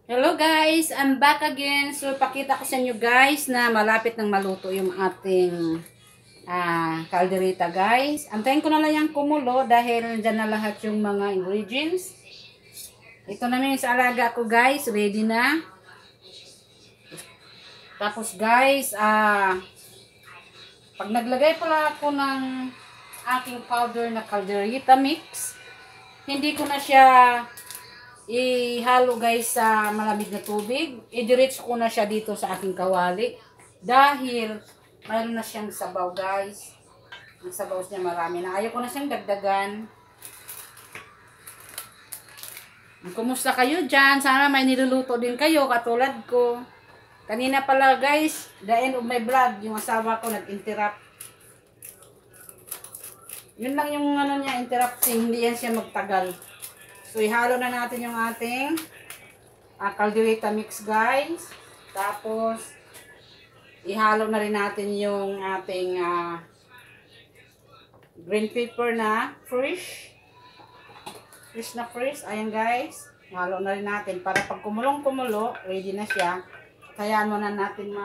Hello guys, I'm back again. So pakita ko sa inyo guys na malapit nang maluto yung ating kaldereta guys. Antayin ko na lang yung kumulo dahil dyan na lahat yung mga ingredients. Ito naman yung sa alaga ko guys, ready na. Tapos guys, pag naglagay pala ako ng aking powder na caldereta mix, hindi ko na siya ihalo guys sa malamig na tubig. I-diretso ko na siya dito sa aking kawali. Dahil mayroon na siyang sabaw guys. Ang sabaw niya marami na. Ayaw ko na siyang dagdagan. Kumusta kayo dyan? Sana may niluluto din kayo katulad ko. Kanina pala guys, the end of my vlog, yung asawa ko nag-interrupt. Yun lang yung ano niya, interrupting. Hindi yan siya magtagal. So, ihalo na natin yung ating caldereta mix, guys. Tapos, ihalo na rin natin yung ating green pepper na fresh. Fresh na fresh. Ayan, guys. Ihalo na rin natin para pag kumulong-kumulo, ready na siya. Hayaan muna natin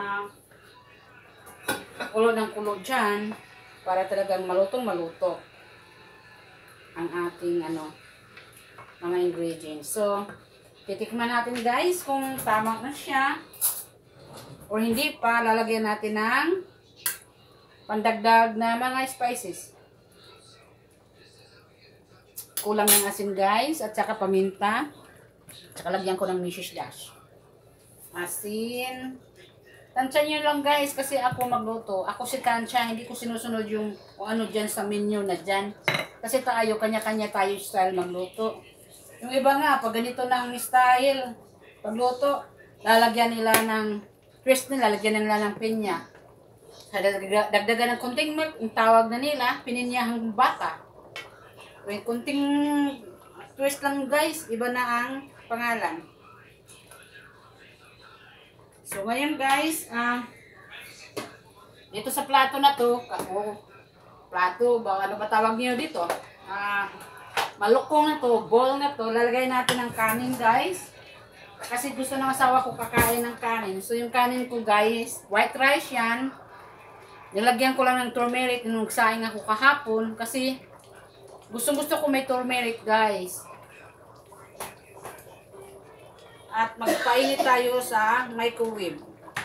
kulo ng kulo dyan para talagang malutong-maluto ang ating mga ingredients. So, titikman natin guys kung tama na siya or hindi pa. Lalagyan natin ng pandagdag na mga spices. Kulang ng asin guys at saka paminta. At saka lagyan ko ng Mrs. Dash. Asin. Tansya nyo lang guys kasi ako magluto. Ako si tansya, hindi ko sinusunod yung kung ano dyan sa menu na dyan. Kasi tayo, kanya-kanya tayo style magluto. Yung iba nga, pag ganito ng style, pagluto, lalagyan nila ng twist nila, lalagyan nila ng pinya. Dagdagan ng kunting milk, yung tawag na nila, pininyahang bata. Yung kunting twist lang guys, iba na ang pangalan. So ngayon guys, dito sa plato na to, plato, ano ba tawag niyo dito? Malukong na to, bowl na to, lalagay natin ng kanin guys. Kasi gusto ng asawa ko kakain ng kanin. So yung kanin ko guys, white rice yan. Nilagyan ko lang ng turmeric nung nagsaing ako kahapon. Kasi gusto ko may turmeric guys. At magpainit tayo sa microwave.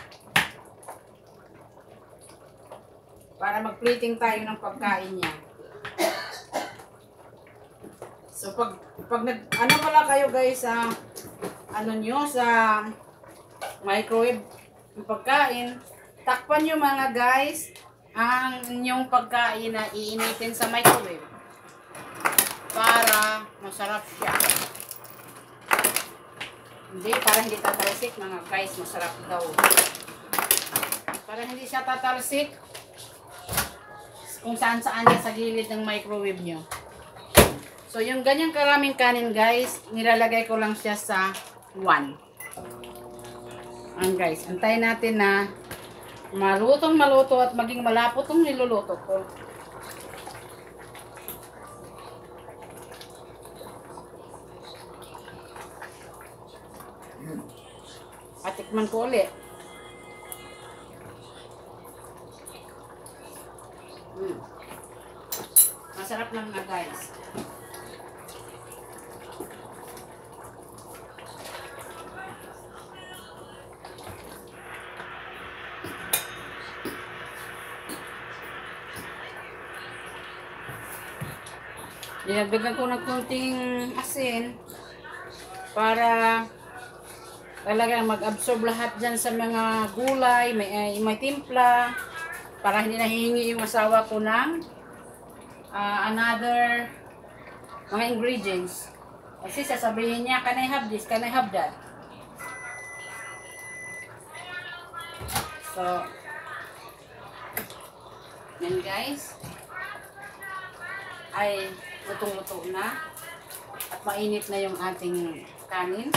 Para mag-plating tayo ng pagkain niya. So pag ano pala kayo guys sa sa microwave yung pagkain, takpan nyo mga guys ang inyong pagkain na iinitin sa microwave para masarap siya. Para hindi tatalsik mga guys, masarap daw. Para hindi siya tatalsik kung saan-saan niya sa gilid ng microwave nyo. So, yung ganyang karaming kanin guys, nilalagay ko lang siya sa 1. Ayan guys, antayin natin na maluto at maging malapot ang niluluto ko. At tikman ko ulit. Masarap lang na guys. Dinagdagan ko ng konting asin para talagang mag-absorb lahat dyan sa mga gulay, may timpla, para hindi nahihingi yung asawa ko ng another mga ingredients. Kasi sasabihin niya, can I have this, can I have that? So, yan guys. Ay lutong-luto na at mainit na yung ating kanin.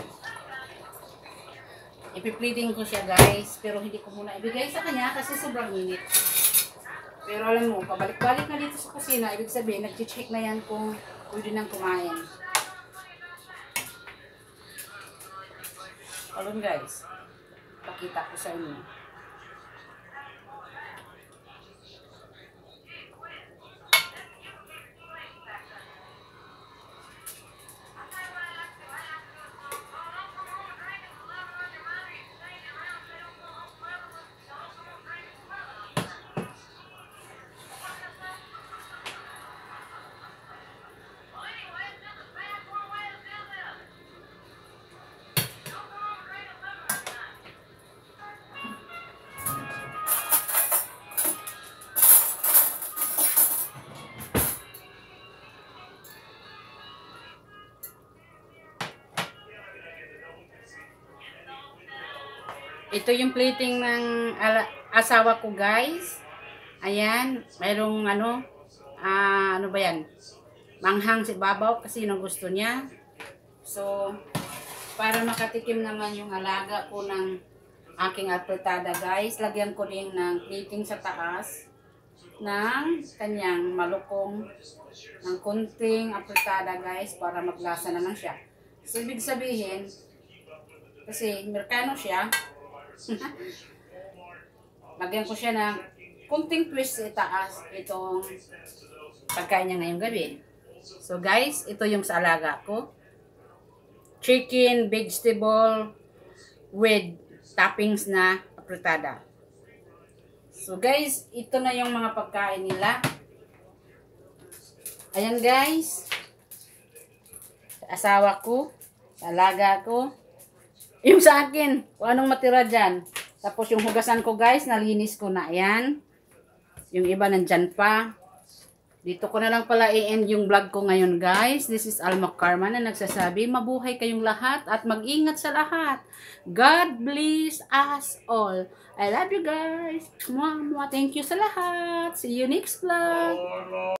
Ipiplating ko siya guys, pero hindi ko muna ibigay sa kanya kasi sobrang init. Pero alam mo, pabalik-balik na dito sa kusina, ibig sabihin, nag-check na yan kung pwede nang kumain. aron guys. Pakita ko sa inyo. Ito yung plating ng asawa ko guys. Ayan, mayroong ano ba yan? Manghang si babaw kasi yun ang gusto niya. So, para makatikim naman yung alaga ko ng aking apretada guys, lagyan ko din ng plating sa taas ng kanyang malukong ng kunting apretada guys para maglasa naman siya. So, ibig sabihin, kasi Amerikano siya, lagyan ko siya ng kunting twist sa itaas itong pagkain niya ngayong gabi. So guys, ito yung sa alaga ko. Chicken, vegetable with toppings na apretada. So guys, ito na yung mga pagkain nila. Ayan guys. Sa asawa ko, sa alaga ko. Yung sa akin, kung anong matira dyan. Tapos yung hugasan ko guys, nalinis ko na. Ayan. Yung iba nandyan pa. Dito ko na lang pala i-end yung vlog ko ngayon guys. This is Alma Karma na nagsasabi, mabuhay kayong lahat at mag-ingat sa lahat. God bless us all. I love you guys. Mwah, mwah. Thank you sa lahat. See you next vlog.